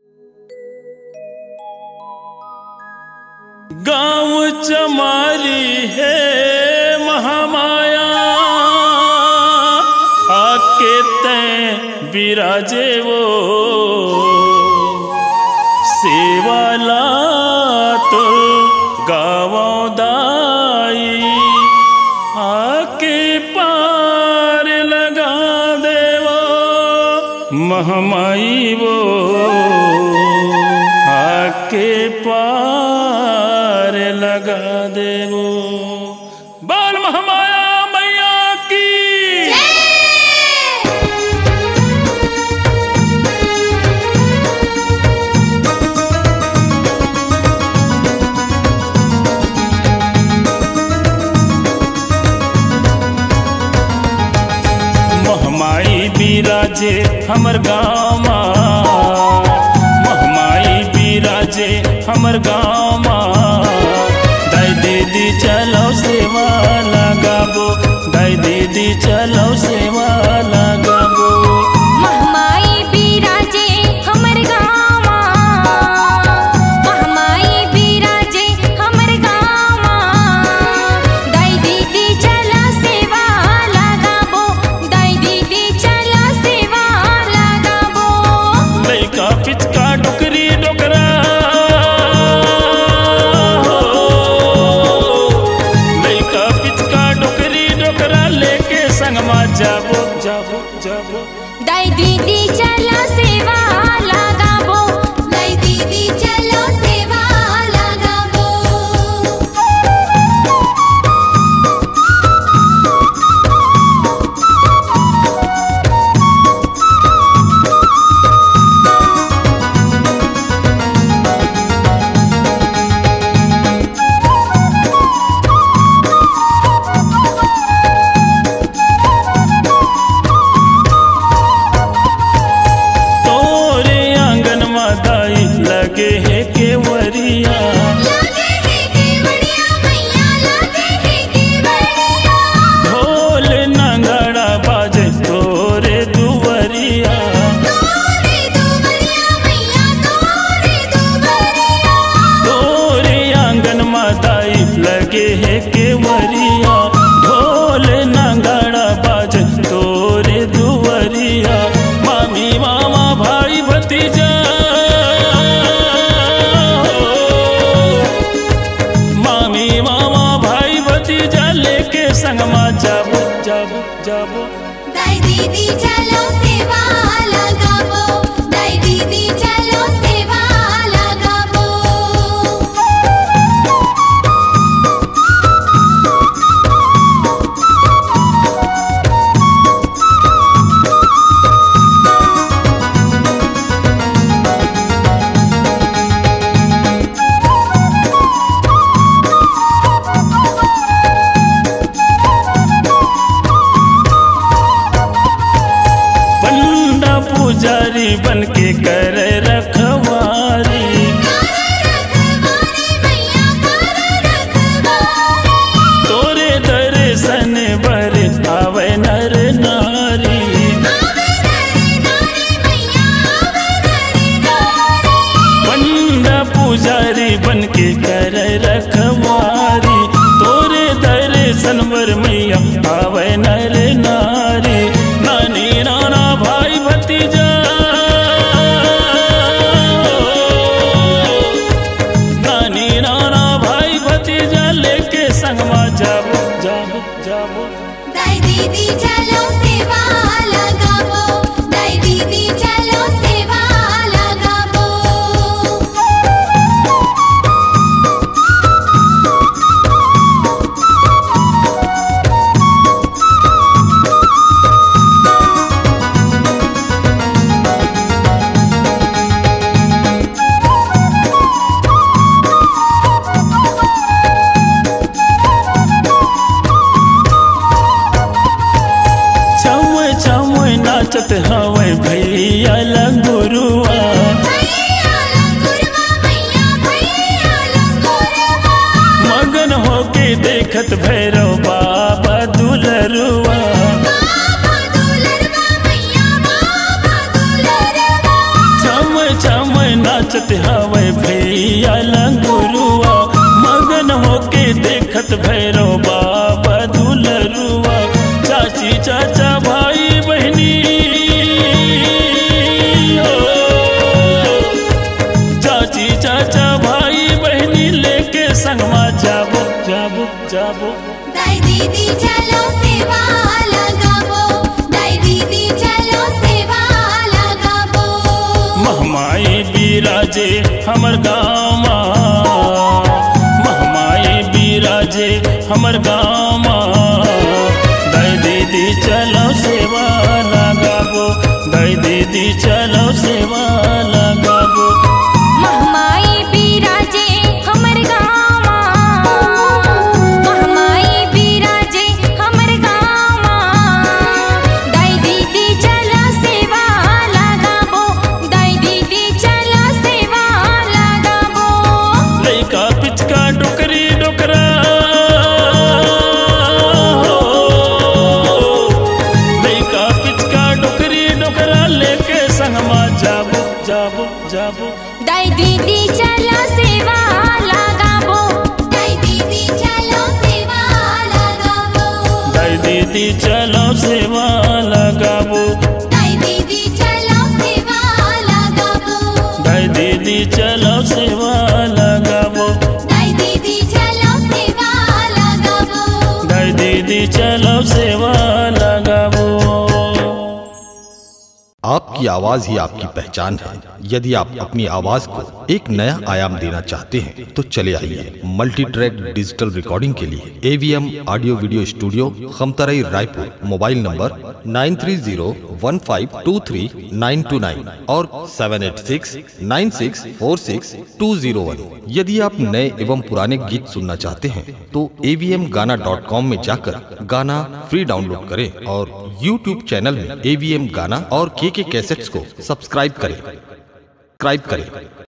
गाँव चमारी है महामाया, आके तैं बिराजे वो सेवाला तो गाँव दाई, आके पार लगा देवो महामाई वो, आके पार लगा देवो। बाल महामाया मैया की महामाई बिराजे हमर गाँव, महामाई बिराजे हमर गाँव, दाई दीदी चलो सेवा लगाबो, दाई दीदी चलो सेवा लगाबो। महामाई बिराजे हमर गाँव, महामाई बिराजे हमर गाँव, दाई दीदी चलो सेवा लगाबो, दाई दीदी चलो सेवा लगाबो। लइका पिचका डोकरी डोकरा, लइका पिचका डोकरी डोकरा लेके संगमा जाबो जाबो जाबो। दाई दीदी चलो सेवा लगाबो, दाई दीदी चलो सेवा लगाबो। लगे है केवड़िया, लगे है केवड़िया मैया, लगे है केवड़िया। ढोल नगाड़ा बाजे तोरे दुवरिया, तोरे दुवरिया मैया, तोरे दुवरिया। तोरे आंगन माताई लगे है केवड़िया, ढोल नगाड़ा बाजे तोरे दुवरिया। मामी मामा भाई भतीजा, संगमा जाबो जाबो जाबो। दाई दीदी चलो सेवा लगाबो, दाई दीदी चलो सेवा लगाबो। पुजारी बन के करे रखवारी, तोरे दर्शन भरे आवे नर नारी। पंडा पुजारी बन के करे रखवारी, तोरे दर्शन भर मैया आवे नर नारी। नानी नाना भाई भतीजा, नानी नाना भाई भतीजा लेके संगमा जाबो जाबो जाबो। दाई दीदी चलो सेवा लगाबो, दाई दीदी चलो सेवा लगाबो। नाचत हवे भैया लंगुरुआ, मगन होके देखत भैरव बाबा दुलरुआ। छम छम नाचत हवे भैया लंगुरुआ, मगन होके देखत भैरो बाबा दुलरुआ। चाची चाचा भाई बहनी हो, चाची चाचा भाई बहनी लेके संगमा जाबो जाबो जाबो। दाई दीदी चलो सेवा लगाबो, दाई दीदी चलो सेवा लगाबो। महमाई बिराजे हमर गाँव, महमाई बिराजे हमर गाँव। दाई दीदी चलो सेवा लगाबो, दाई दीदी चलो सेवा लगाबो। महमाई बिराजे हमर गाँव, महमाई बिराजे हमर गाँव। दाई दीदी चलो सेवा लगाबो, दाई दीदी चलो सेवा लगाबो। लइका पिचका डोकरी डोकरा हो, लइका पिचका डोकरी डोकरा लेके संगमा जाबो जाबो जाबो। दाई दीदी चलो सेवा लगाबो, दाई दीदी चलो सेवा लगाबो। दाई दीदी चलो सेवा लगाबो, दाई दीदी चलो सेवा लगाबो। दाई दीदी चलो सेवा लगाबो, दाई दीदी चलो सेवा लगाबो। दाई दीदी चलो सेवा लगाबो। आपकी आवाज ही आपकी पहचान है। यदि आप अपनी आवाज को एक नया आयाम देना चाहते हैं तो चले आइए मल्टी ट्रैक डिजिटल रिकॉर्डिंग के लिए AVM audio video studio Khamtarai Raipur. Mobile number 9301523929 और 7869646201। यदि आप नए एवं पुराने गीत सुनना चाहते हैं तो avmgana.com में जाकर गाना फ्री डाउनलोड करें और YouTube चैनल में AVM गाना और KK कैसेट्स को सब्सक्राइब करें।